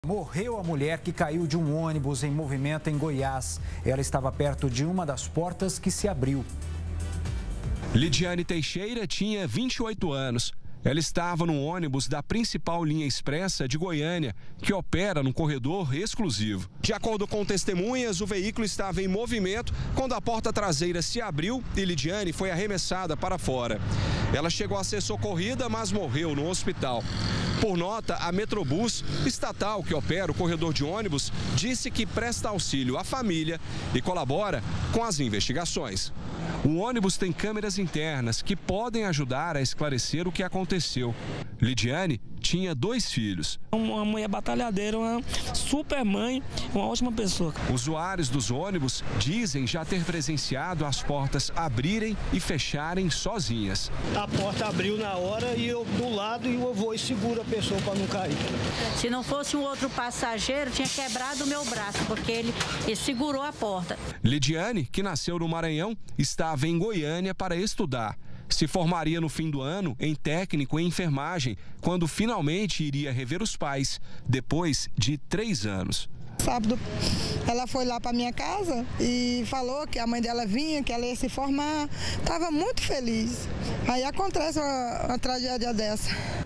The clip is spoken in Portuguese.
Morreu a mulher que caiu de um ônibus em movimento em Goiás. Ela estava perto de uma das portas que se abriu. Lidiane Teixeira tinha 28 anos. Ela estava no ônibus da principal linha expressa de Goiânia, que opera num corredor exclusivo. De acordo com testemunhas, o veículo estava em movimento quando a porta traseira se abriu e Lidiane foi arremessada para fora. Ela chegou a ser socorrida, mas morreu no hospital. Por nota, a Metrobus, estatal que opera o corredor de ônibus, disse que presta auxílio à família e colabora com as investigações. O ônibus tem câmeras internas que podem ajudar a esclarecer o que aconteceu. Lidiane tinha 2 filhos. Uma mulher batalhadeira, uma super mãe, uma ótima pessoa. Usuários dos ônibus dizem já ter presenciado as portas abrirem e fecharem sozinhas. A porta abriu na hora e eu do lado e o avô segura a pessoa para não cair. Se não fosse um outro passageiro, tinha quebrado o meu braço, porque ele segurou a porta. Lidiane, que nasceu no Maranhão, estava em Goiânia para estudar. Se formaria no fim do ano em técnico em enfermagem, quando finalmente iria rever os pais, depois de 3 anos. Sábado, ela foi lá para minha casa e falou que a mãe dela vinha, que ela ia se formar. Estava muito feliz. Aí acontece uma tragédia dessa.